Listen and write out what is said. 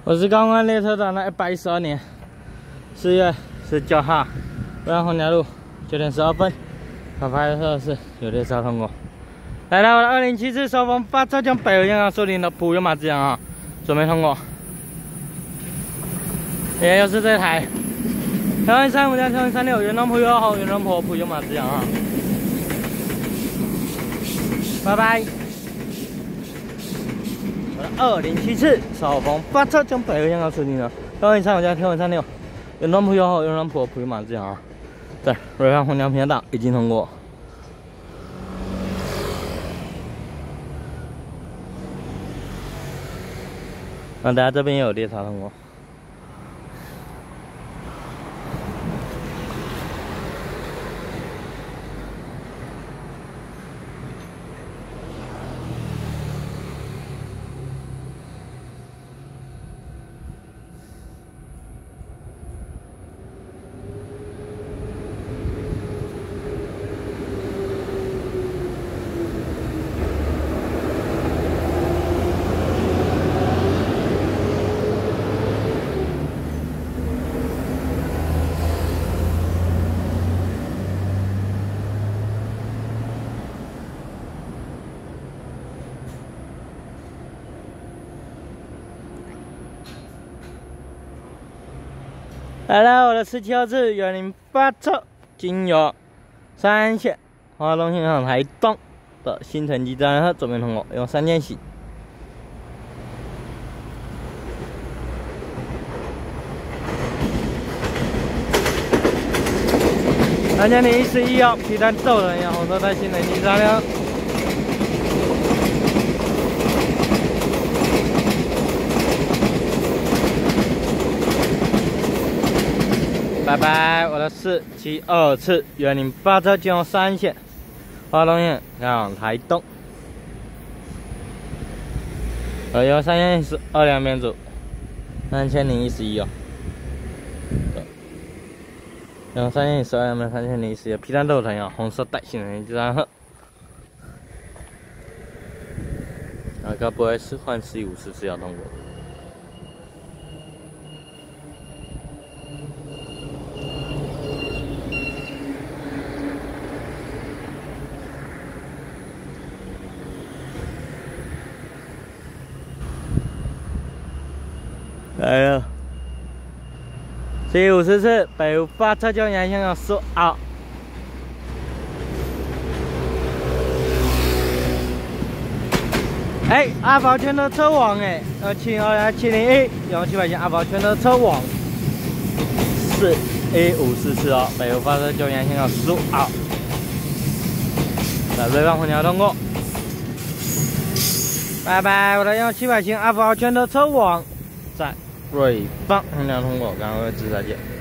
我是刚刚列车长的112年4月19号，北洋红桥路9点12分，我拍摄的是有列车通过。来到我的207次首峰发车将北回香港树林的普悠玛之洋啊，准备通过。也就是这台1035加1036原装普悠号原装普悠玛之洋啊，拜拜。 207次首峰发车将北回香港树林的1035加1036原装普悠号原装普悠玛之洋啊，对，北方红桥平档已经通过。 大家这边也有列车通过。来了，我的17号次园林发车，经由三线华东线上台东的新城际站车准备通过，用3间洗。3011号，皮蛋豆人呀，红色带新城际站车。 拜拜，我的472次园林发车经由3线华东线向台东，由3线12两边组3011哦，用3线12两边3011皮蛋豆藤呀，红色带新人就然后，大概不会是换1154次要通过。 来了，750次北湖发车将沿香港苏澳。阿宝圈的车网2702-701用700件阿宝圈的车网4154次哦，北湖发车将沿香港苏澳。来，北方红桥通过。拜拜，我的用700件阿宝圈的车网在。 瑞邦红桥通过，赶快位置再见。